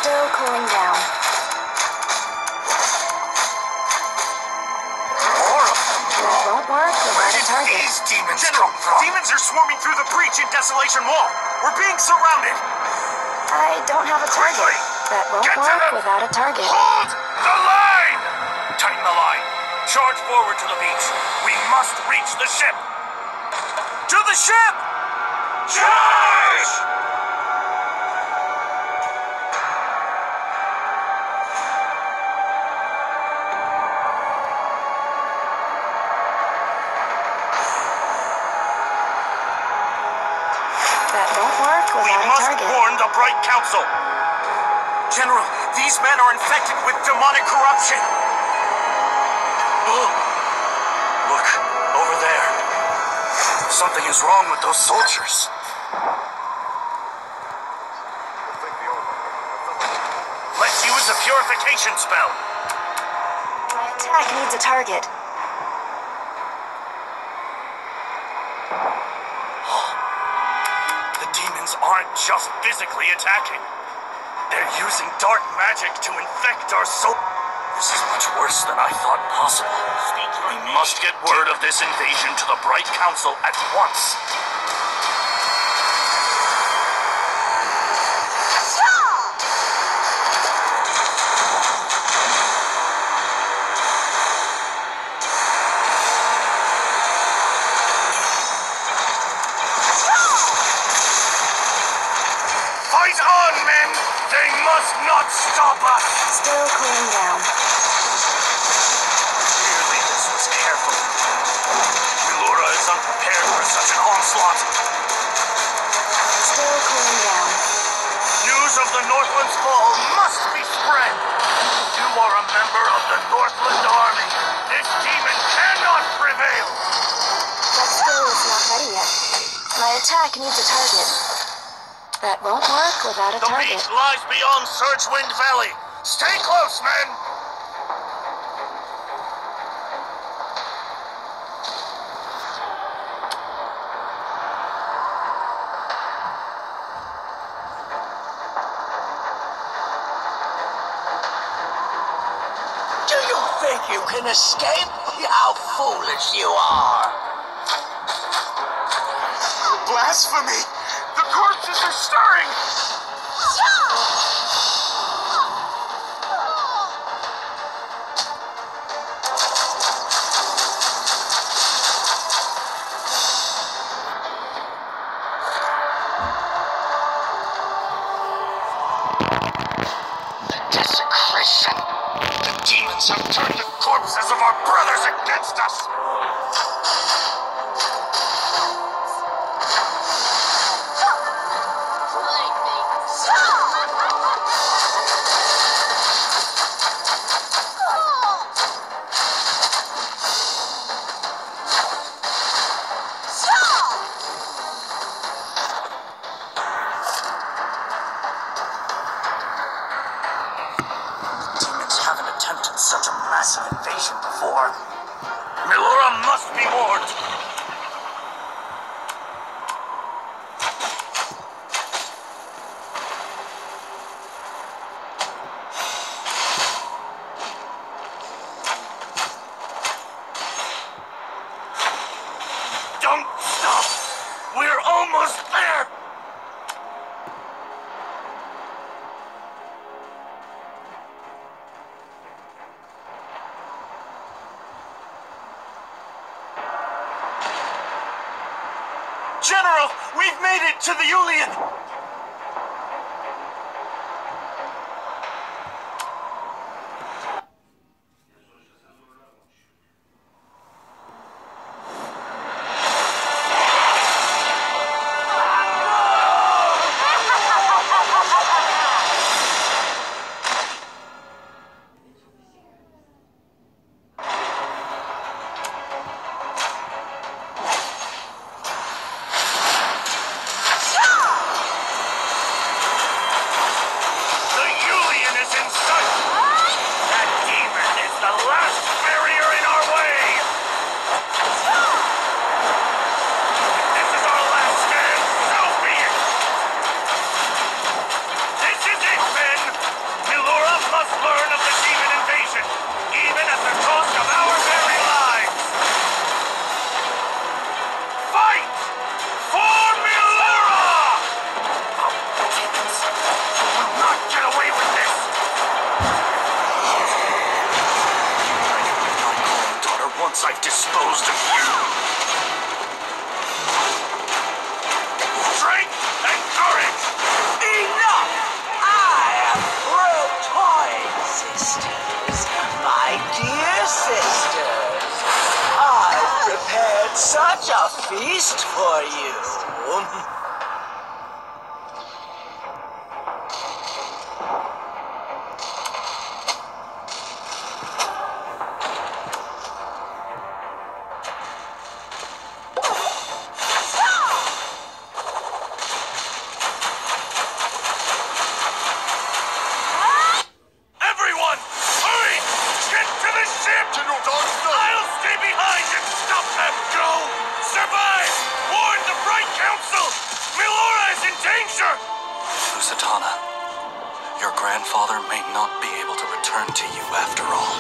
Still cooling down. More of them. That won't work without a target. These demons come from? Demons are swarming through the breach in Desolation Wall. We're being surrounded. I don't have a target. Quickly! That won't Get to work them! without a target. Hold the line! Tighten the line. Charge forward to the beach. We must reach the ship. To the ship! Charge! That won't work We without a must target. warn the Bright Council. General, these men are infected with demonic corruption. Oh, look, over there. Something is wrong with those soldiers. Let's use the purification spell. My attack needs a target. The demons aren't just physically attacking. They're using dark magic to infect our soul. This is much worse than I thought possible. We must get word of this invasion to the Bright Council at once. Fight on, men! They must not stop us! Still cooling down. Clearly this was careful. Melora is unprepared for such an onslaught. Still cooling down. News of the Northland's fall must be spread. You are a member of the Northland Army. This demon cannot prevail. But still it's not ready yet. My attack needs a target. That won't work without a The target. beach lies beyond Surgewind Valley. Stay close, men! Do you think you can escape? How foolish you are! Blasphemy! The corpses are stirring! The desecration! The demons have turned the corpses of our brothers against us! Demons haven't attempted such a massive invasion before. Melora must be warned! Don't stop! We're almost there! General, we've made it to the Yulian! I've disposed of you. Strength and courage! Enough! I am Protoid, sisters. My dear sisters. I've prepared such a feast for you. Everyone, hurry! Get to the ship! General Darkstar! I'll stay behind and stop them! Go! Survive! Warn the Bright Council! Milora is in danger! Lusitana, your grandfather may not be able to return to you after all.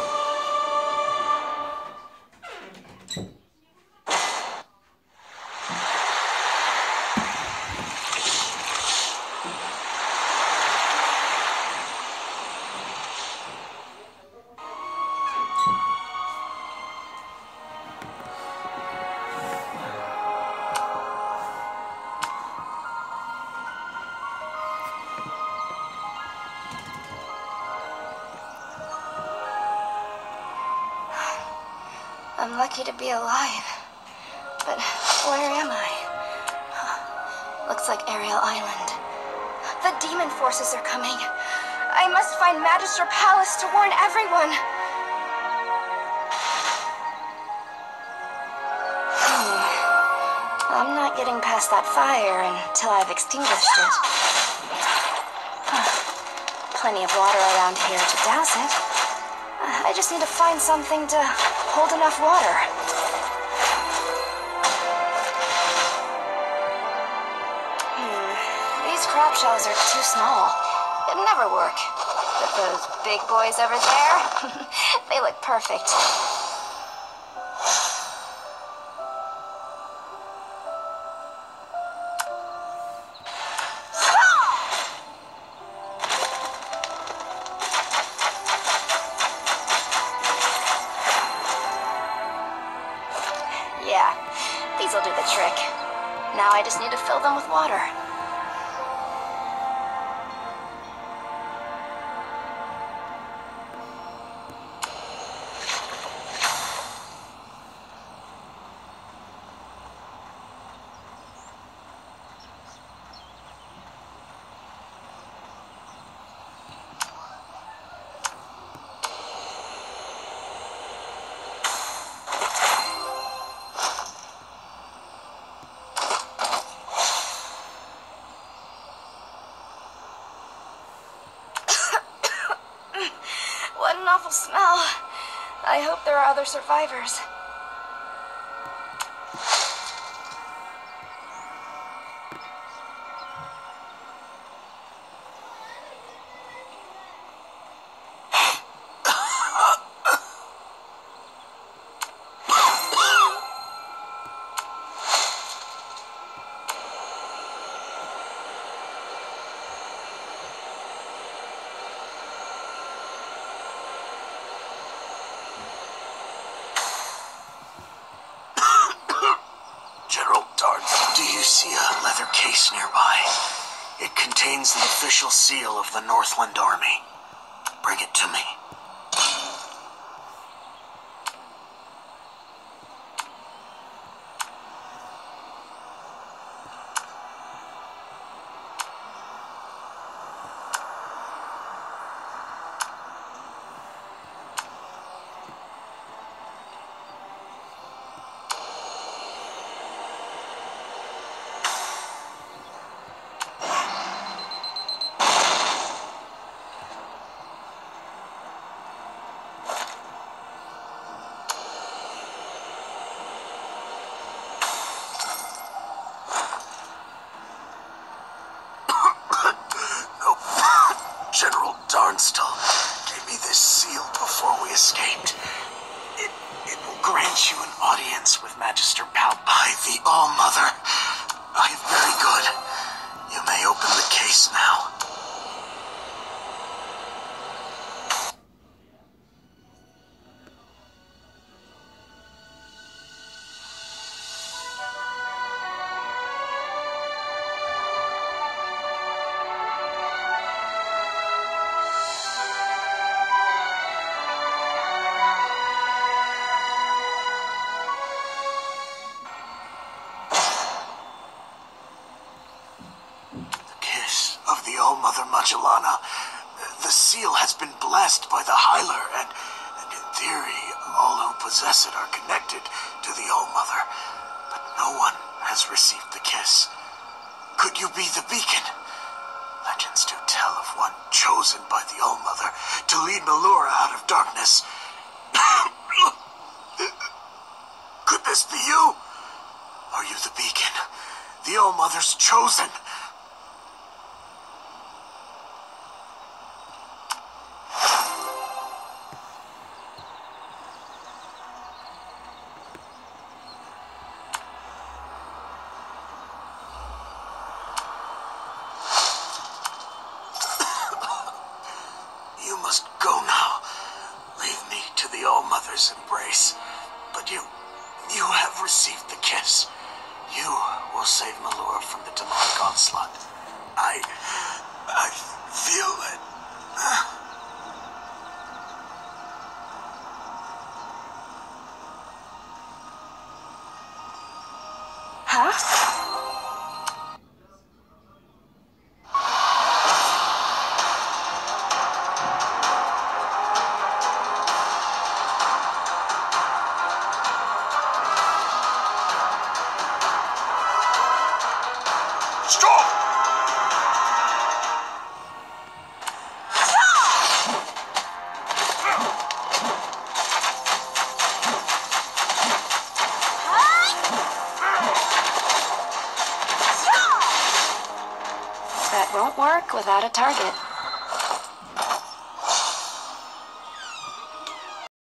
I'm lucky to be alive. But where am I? Looks like Ariel Island. The demon forces are coming. I must find Magister Palace to warn everyone. I'm not getting past that fire until I've extinguished it. Plenty of water around here to douse it. I just need to find something to hold enough water. These crab shells are too small. It'd never work. But those big boys over there, they look perfect. Yeah, these'll do the trick. Now I just need to fill them with water. What an awful smell. I hope there are other survivors. Do you see a leather case nearby? It contains the official seal of the Northland Army. Bring it to me. General Darnstal gave me this seal before we escaped. It will grant you an audience with Magister Pal by the All-Mother. I am very good. You may open the case now. seal has been blessed by the Hyler, and in theory, all who possess it are connected to the All-Mother. But no one has received the kiss. Could you be the beacon? Legends do tell of one chosen by the All-Mother to lead Melora out of darkness. Could this be you? Are you the beacon? The All-Mother's chosen? You must go now. Leave me to the All-Mother's embrace. But you have received the kiss. You will save Melora from the demonic onslaught. I feel it. Huh? Stop! That won't work without a target.